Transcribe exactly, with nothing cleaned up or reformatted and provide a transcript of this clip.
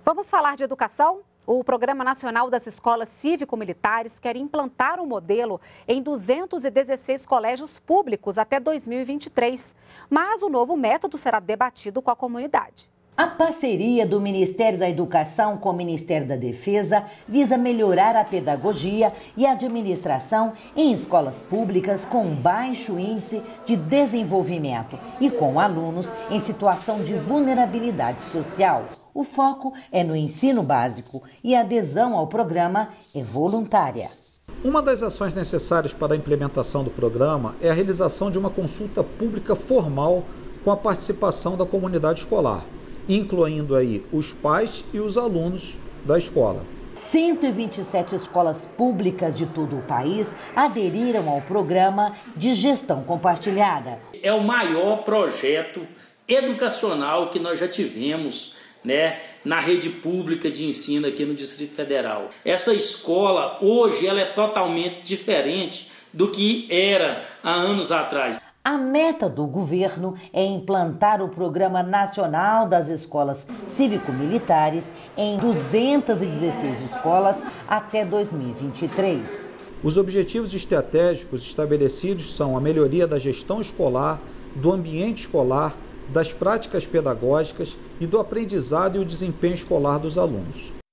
Vamos falar de educação? O Programa Nacional das Escolas Cívico-Militares quer implantar um modelo em duzentos e dezesseis colégios públicos até dois mil e vinte e três. Mas o novo método será debatido com a comunidade. A parceria do Ministério da Educação com o Ministério da Defesa visa melhorar a pedagogia e a administração em escolas públicas com baixo índice de desenvolvimento e com alunos em situação de vulnerabilidade social. O foco é no ensino básico e a adesão ao programa é voluntária. Uma das ações necessárias para a implementação do programa é a realização de uma consulta pública formal com a participação da comunidade escolar, incluindo aí os pais e os alunos da escola. cento e vinte e sete escolas públicas de todo o país aderiram ao programa de gestão compartilhada. É o maior projeto educacional que nós já tivemos, né, na rede pública de ensino aqui no Distrito Federal. Essa escola hoje ela é totalmente diferente do que era há anos atrás. A meta do governo é implantar o Programa Nacional das Escolas Cívico-Militares em duzentas e dezesseis escolas até dois mil e vinte e três. Os objetivos estratégicos estabelecidos são a melhoria da gestão escolar, do ambiente escolar, das práticas pedagógicas e do aprendizado e o desempenho escolar dos alunos.